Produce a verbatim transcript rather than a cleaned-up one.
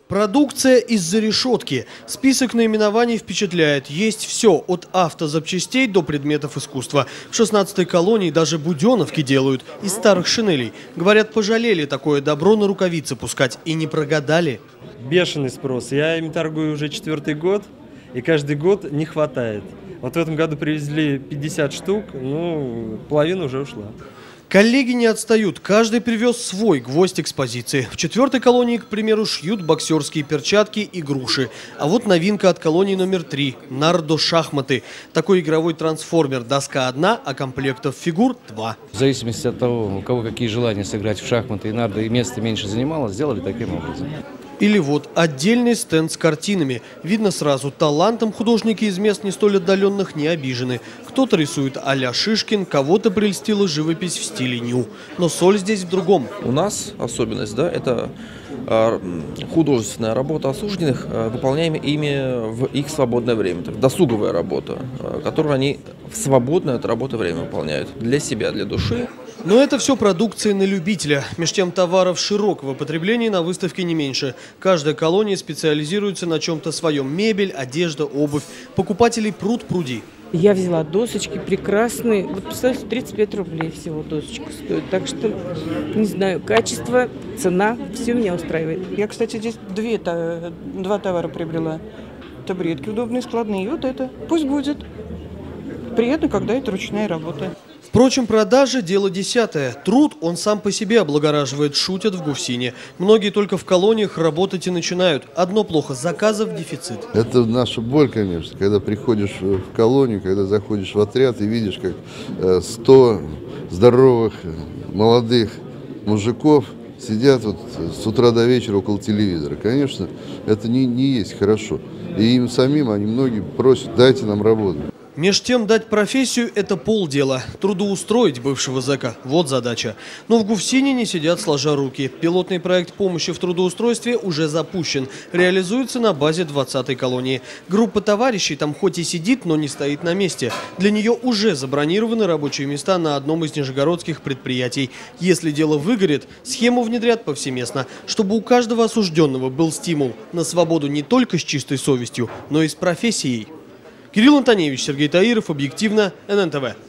Продукция из-за решетки. Список наименований впечатляет. Есть все, от автозапчастей до предметов искусства. В шестнадцатой колонии даже буденовки делают из старых шинелей. Говорят, пожалели такое добро на рукавицы пускать и не прогадали. Бешеный спрос. Я ими торгую уже четвертый год, и каждый год не хватает. Вот в этом году привезли пятьдесят штук, ну, половина уже ушла. Коллеги не отстают. Каждый привез свой гвоздь экспозиции. В четвертой колонии, к примеру, шьют боксерские перчатки и груши. А вот новинка от колонии номер три – нардо-шахматы. Такой игровой трансформер. Доска одна, а комплектов фигур два. В зависимости от того, у кого какие желания сыграть в шахматы и нардо, и место меньше занимало, сделали таким образом. Или вот отдельный стенд с картинами. Видно сразу, талантом художники из мест не столь отдаленных не обижены. Кто-то рисует а-ля Шишкин, кого-то прельстила живопись в стиле ню. Но соль здесь в другом. У нас особенность, да, это э, художественная работа осужденных, э, выполняемая ими в их свободное время. Так, досуговая работа, э, которую они в свободное от работы время выполняют. Для себя, для души. Но это все продукция на любителя. Меж тем товаров широкого потребления на выставке не меньше. Каждая колония специализируется на чем-то своем. Мебель, одежда, обувь. Покупателей пруд пруди. Я взяла досочки прекрасные. Вот, представляете, тридцать пять рублей всего досочка стоит. Так что, не знаю, качество, цена, все меня устраивает. Я, кстати, здесь две, два товара приобрела. Табуретки удобные, складные. И вот это. Пусть будет. Приятно, когда это ручная работа. Впрочем, продажи – дело десятое. Труд он сам по себе облагораживает, шутят в Гуфсине. Многие только в колониях работать и начинают. Одно плохо – заказов дефицит. Это наша боль, конечно, когда приходишь в колонию, когда заходишь в отряд и видишь, как сто здоровых молодых мужиков сидят вот с утра до вечера около телевизора. Конечно, это не, не есть хорошо. И им самим, они многие просят, дайте нам работу. Меж тем, дать профессию – это полдела. Трудоустроить бывшего зэка – вот задача. Но в Гуфсине не сидят сложа руки. Пилотный проект помощи в трудоустройстве уже запущен. Реализуется на базе двадцатой колонии. Группа товарищей там хоть и сидит, но не стоит на месте. Для нее уже забронированы рабочие места на одном из нижегородских предприятий. Если дело выгорит, схему внедрят повсеместно, чтобы у каждого осужденного был стимул на свободу не только с чистой совестью, но и с профессией. Кирилл Антоневич, Сергей Таиров, объективно, эн эн тэ вэ.